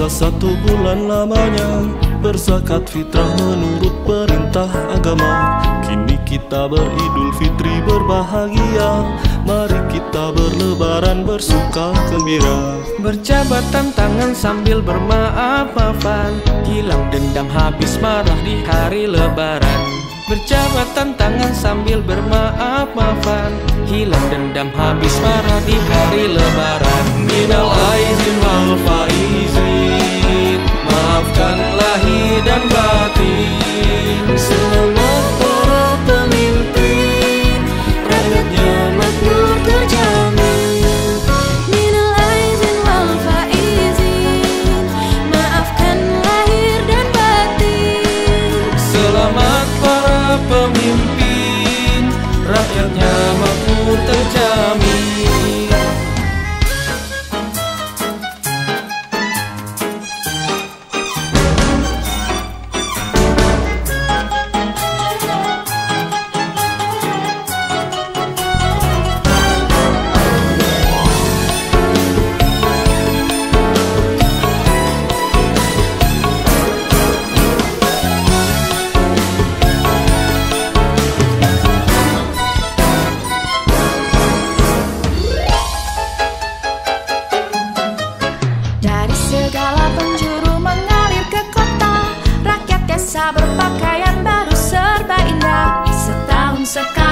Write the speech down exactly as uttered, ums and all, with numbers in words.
satu bulan lamanya berzakat fitrah menurut perintah agama. Kini kita beridul fitri berbahagia, mari kita berlebaran bersuka gembira. Berjabat tangan sambil bermaaf-maafan, hilang dendam habis marah di hari lebaran. Berjabat tangan sambil bermaaf-maafan, hilang dendam habis marah di hari lebaran. Minal aizin wal faizin, maafkan lahir dan batin. Selamat para pemimpin, rakyatnya makmur terjamin. Minal aizin wal faizin, maafkan lahir dan batin. Selamat para pemimpin, rakyatnya makmur terjamin. Segala penjuru mengalir ke kota, rakyat desa berpakaian baru serba indah. Setahun sekali